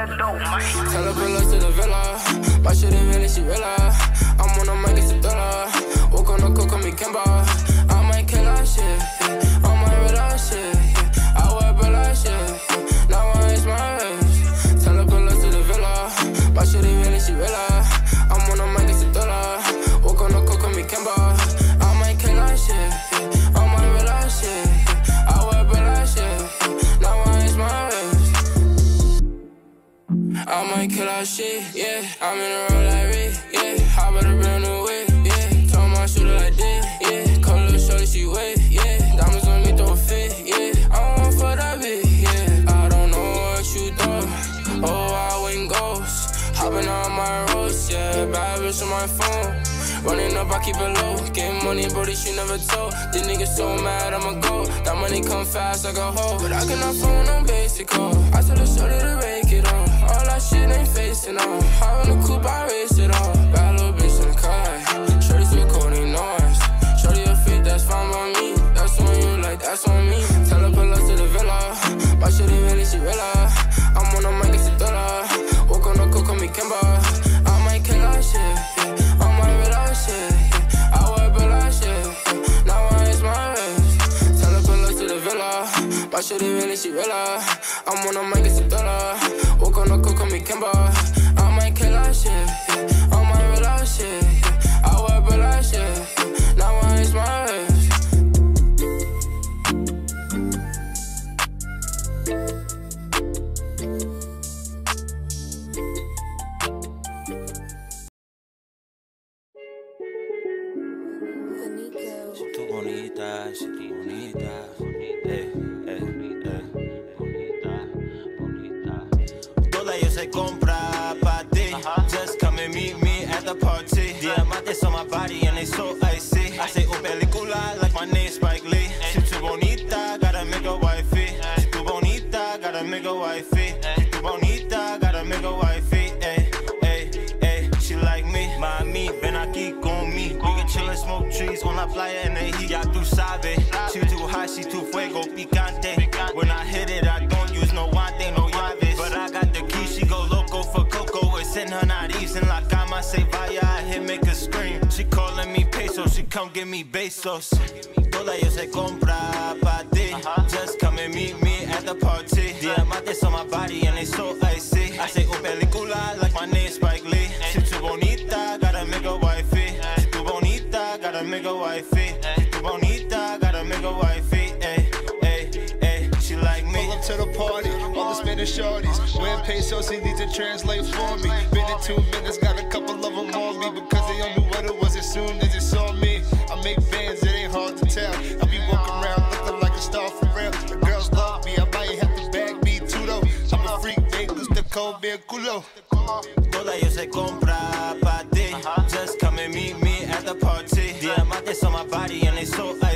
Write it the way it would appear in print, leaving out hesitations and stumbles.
Tell her pull up to the villa. My shit ain't really, she realize I'm on a mic, it's a thriller. Walk on the coke, call me Kimba. I might kill that shit, yeah. I might read that shit, yeah. I wear bill that shit, yeah. Now I raise my race. Tell her pull up to the villa. My shit ain't really, she realize I'm on a mic, it's a thriller. Walk on the coke, call me Kimba. I might kill that shit, yeah. I might read that shit, yeah. I wear bill that shit, yeah. Now I raise my race. I might kill that shit, yeah. I'm in a roll like Rick, yeah. Hop out a brand new whip, yeah. Told my shooter like this, yeah. Call little shorty, she wet, yeah. Diamonds on me, throw a fit, yeah. I want for that bitch, yeah. I don't know what you thought. Oh, I win ghosts. Hopping on my roast, yeah. Bad bitch on my phone. Running up, I keep it low. Getting money, brody, she never told. These niggas so mad, I'ma go. That money come fast like a hoe. But I cannot phone on basic call. I tell the shorty to rake it on. All that shit ain't facing on. Hop in the coupe, I race it on. Bad little bitch in the car. Shorty so cold, ain't noise. Shorty your feet, that's fine by me. That's on you, like that's on me. Tell her pull up to the villa. My shit ain't really, she realize I'm on a mic, it's a thriller. Walk on the coke, call me Kimba. I might kill that shit, yeah. I might read that shit, yeah. I wear bill that shit, yeah. Now I raise my race. Tell her pull up to the villa. My shit ain't really, she realize I'm on a mic, it's a thriller. Walk on the coke, call me Kimba. I might kill that shit, yeah. I might read that shit, yeah. I wear bill that shit, yeah. Now I raise my race. Tú bonita, sí, bonita, bonita, bonita. Toda yo se compra pa' ti. Just come and meet me at the party. Diamantes on my body and they so icy. I say, oh, película, like my name Spike Lee. Si tú bonita, gotta make a wifey. Si tú bonita, gotta make a wifey. Si tú bonita, gotta make a wifey. She like me, mami, ven aquí con me. We can chill and smoke trees on la playa en el heat. Ya tú sabes, she too hot, she too fuego, picante. When I hit it, I don't use no guante, no llaves. But I got the key, she go loco for cocoa. It's in her nariz, en la cama se vaya, I hit make her scream. She calling me peso, she come give me besos. Toda yo se compra pa' ti. Just come and meet me at the party. Diamantes on my body and they so icy. I say, oh, película, like my name Spike Lee. Si tú bonita, gotta make a wifey. Si tú bonita, gotta make a wifey. Si tú bonita, gotta make a wifey. She like me. Pull up to the party, all the Spanish shorties. Wearing pesos, he needs to translate for me. Been in 2 minutes, got a couple of them on me. Because they all knew what it was as soon as they saw me. I make bands, it ain't hard to tell. I be walking around looking like a star for real. The girls love me, I might have to bag me too though. I'm a freak, they gusta con bien culo. Toda yo se compra pa' ti. Just come and meet me at the party. Diamantes on my body and they so